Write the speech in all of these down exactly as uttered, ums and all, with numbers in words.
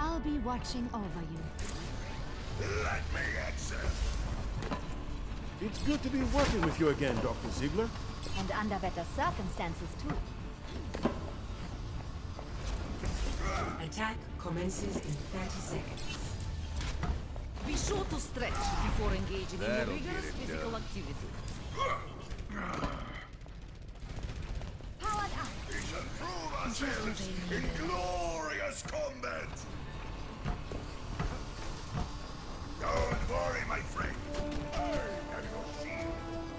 I'll be watching over you. Let me exit! It's good to be working with you again, Doctor Ziegler. And under better circumstances, too. Attack commences in thirty seconds. Be sure to stretch before engaging That'll in the rigorous get it physical done. activity. Powered up! We shall prove ourselves in glorious combat! Don't worry, my friend. I have your shield.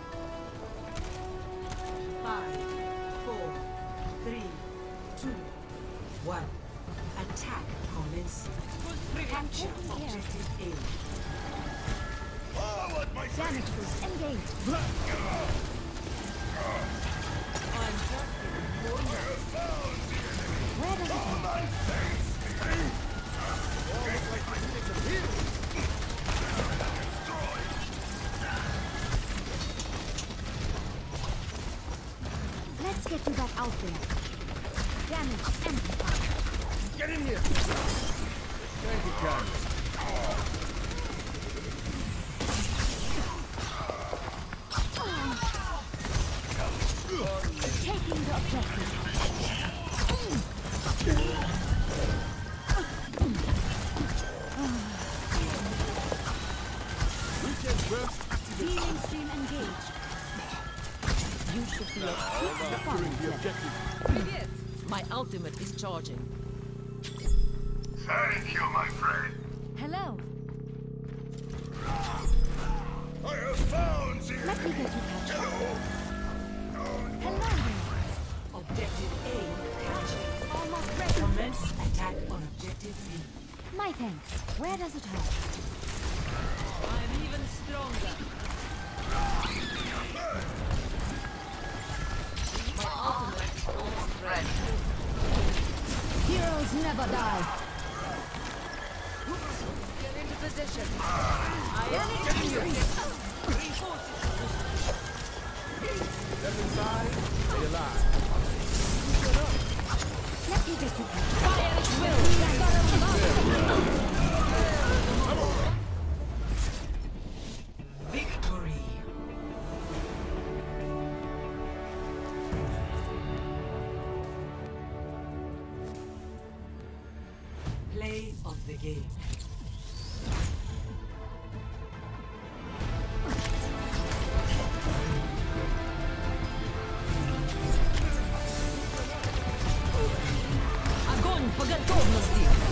Five, four, three, two, one. Attack commencing. Capture objective A. Forward, my friend! Damage boost engaged. I'm just getting more Where does it go? My face! Let's get you back out there. Damage amplified. Get in here! Thank you, Karen. Taking the objective. Weekend rest Healing stream engaged. You should be at peak during performance the level. objective. Привет! My ultimate is charging. Thank you, my friend. Hello. I have found the Let me enemy. get you catch up. Hello. Don't Hello worry. there. Objective A captured. Almost ready. Commence attack on objective B. My thanks. Where does it hurt? I'm even stronger. My ultimate is almost ready. Heroes never die. Get into position. I am in you. Reinforce it. Step inside, stay alive. Let me get you catch up. Fire at will. Victory. Play of the game. Огонь по готовности.